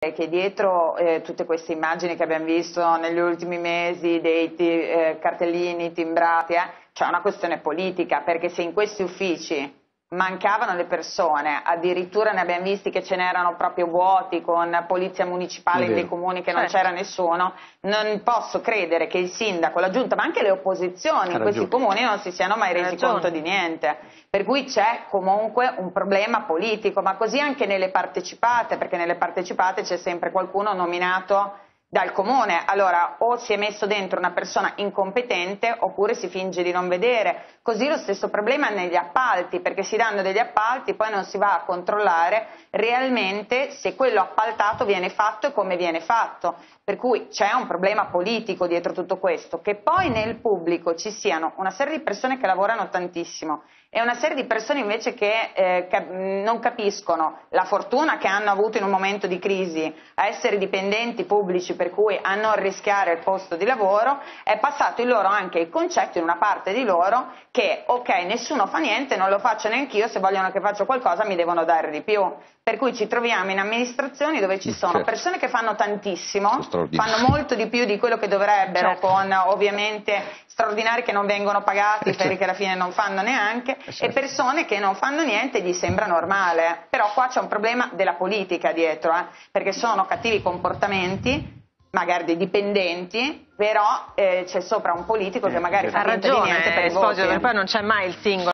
che dietro tutte queste immagini che abbiamo visto negli ultimi mesi dei cartellini timbrati, c'è una questione politica, perché se in questi uffici mancavano le persone, addirittura ne abbiamo visti che ce n'erano proprio vuoti con polizia municipale in dei comuni che non c'era nessuno, non posso credere che il sindaco, la giunta, ma anche le opposizioni in questi comuni non si siano mai resi conto di niente. Per cui c'è comunque un problema politico, ma così anche nelle partecipate, perché nelle partecipate c'è sempre qualcuno nominato dal comune. Allora o si è messo dentro una persona incompetente oppure si finge di non vedere. Così lo stesso problema negli appalti, perché si danno degli appalti, poi non si va a controllare realmente se quello appaltato viene fatto e come viene fatto. Per cui c'è un problema politico dietro tutto questo, che poi nel pubblico ci siano una serie di persone che lavorano tantissimo e una serie di persone invece che non capiscono la fortuna che hanno avuto in un momento di crisi a essere dipendenti pubblici, per cui a non rischiare il posto di lavoro. È passato in loro anche il concetto, in una parte di loro, che ok, nessuno fa niente, non lo faccio neanch'io, se vogliono che faccio qualcosa mi devono dare di più. Per cui ci troviamo in amministrazioni dove ci sono persone che fanno tantissimo, fanno molto di più di quello che dovrebbero, con ovviamente straordinari che non vengono pagati, ferri che alla fine non fanno neanche, e persone che non fanno niente e gli sembra normale. Però qua c'è un problema della politica dietro, perché sono cattivi comportamenti, magari dei dipendenti, però c'è sopra un politico che magari fa finta di niente per i voti. Poi non c'è mai il singolo.